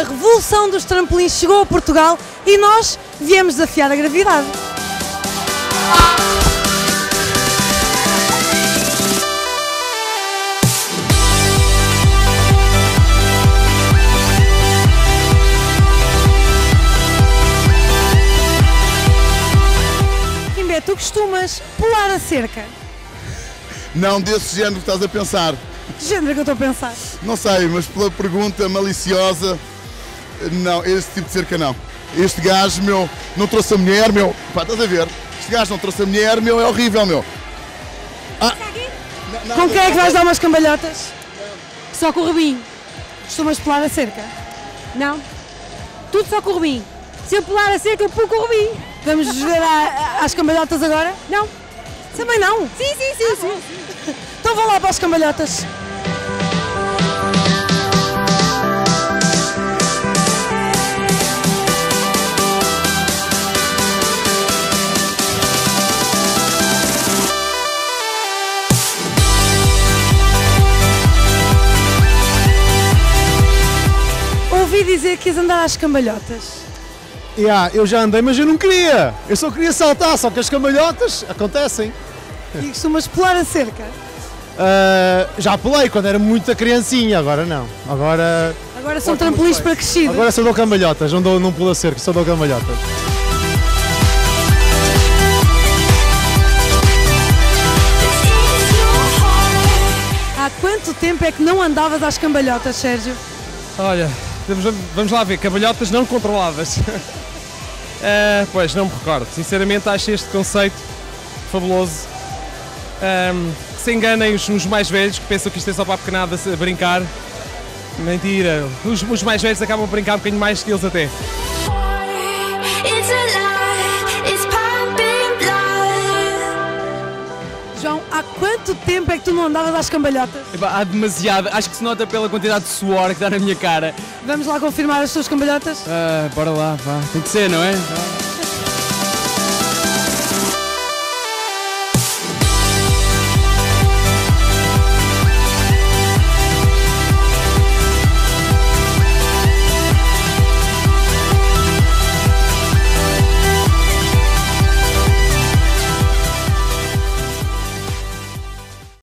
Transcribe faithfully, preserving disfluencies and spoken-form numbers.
revolução dos trampolins chegou a Portugal e nós viemos desafiar a gravidade. Quimbé, tu costumas pular a cerca? Não desse género que estás a pensar. Que género é que eu estou a pensar? Não sei, mas pela pergunta maliciosa, não, esse tipo de cerca não. Este gajo, meu, não trouxe a mulher, meu. Pá, estás a ver? Este gajo não trouxe a mulher, meu, é horrível, meu. Ah, não, com quem é que vais dar umas cambalhotas? Só com o Rubinho. Costumas pular a cerca? Não? Tudo só com o Rubinho. Se eu pular a cerca, eu pulo com o Rubinho. Vamos ver a, a, às cambalhotas agora? Não? Também não? Sim, sim, sim, ah, sim. sim. Então vou lá para as cambalhotas. Ouvi dizer que ias andar às cambalhotas. Yeah, eu já andei, mas eu não queria. Eu só queria saltar, só que as cambalhotas acontecem. E costumas pular a cerca? Uh, já pulei quando era muita criancinha, agora não. Agora. Agora são trampolins para crescidos. Agora só dou cambalhotas, não, dou, não pulo a cerca, só dou cambalhotas. Há quanto tempo é que não andavas às cambalhotas, Sérgio? Olha, vamos, vamos lá ver, cambalhotas não controladas. uh, pois, não me recordo. Sinceramente, acho este conceito fabuloso. Um, que se enganem os, os mais velhos, que pensam que isto é só para a pequenada a brincar. Mentira, os, os mais velhos acabam a brincar um bocadinho mais que eles até. João, há quanto tempo é que tu não andavas às cambalhotas? Há demasiado, acho que se nota pela quantidade de suor que está na minha cara. Vamos lá confirmar as tuas cambalhotas? Ah, bora lá, vá. Tem que ser, não é?